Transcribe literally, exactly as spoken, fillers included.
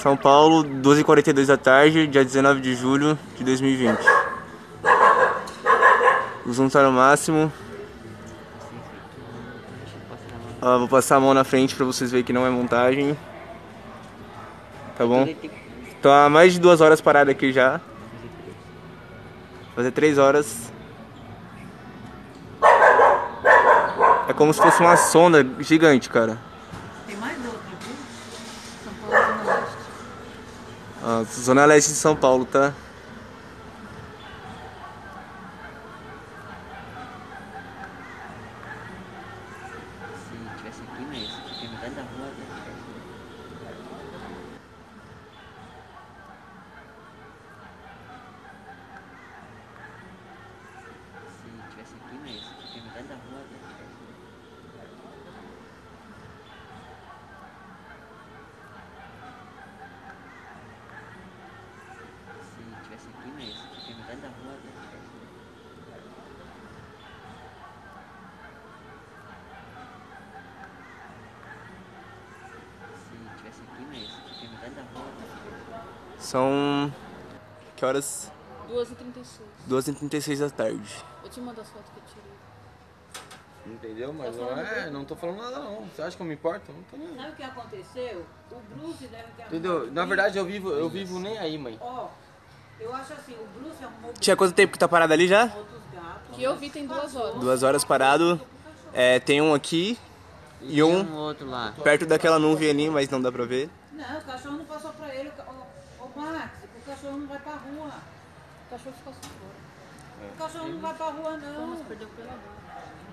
São Paulo, doze e quarenta e dois da tarde, dia dezenove de julho de dois mil e vinte. O zoom tá no máximo. Ó, vou passar a mão na frente pra vocês verem que não é montagem. Tá bom? Tô há mais de duas horas parado aqui já. Fazer três horas. É como se fosse uma sonda gigante, cara. Tem mais outro, viu? São Paulo, Zona Leste. Ó, Zona Leste de São Paulo, tá? Se tivesse aqui, mas fica metade da rua até tivesse. Se tivesse aqui, mas fica metade da rua até tivesse. Se tivesse aqui, mas fica metade da rua até tivesse. Se tivesse aqui, mas fica metade da rua até tivesse. São... Que horas? duas e trinta e seis. duas e trinta e seis da tarde. Eu te mando as fotos que eu tirei. Entendeu? Mas não é, não tô falando nada não. Você acha que eu me importo? Não tô nem aí. Sabe o que aconteceu? O Bruce deve ter arrumado. Entendeu? Na verdade eu vivo, eu vivo nem aí, mãe. Ó, eu acho assim, o Bruce arrumou Tinha quanto tempo que tá parado ali já? outros gatos. Que eu vi tem duas horas. Duas horas parado. É, tem um aqui e tem um outro lá. perto daquela nuvem ali, mas não dá pra ver. Não, o cachorro não passou pra ele. Ô, ô Max, o cachorro não vai pra rua. O cachorro ficou assim fora. O cachorro não vai pra rua, não. Thomas perdeu pela rua.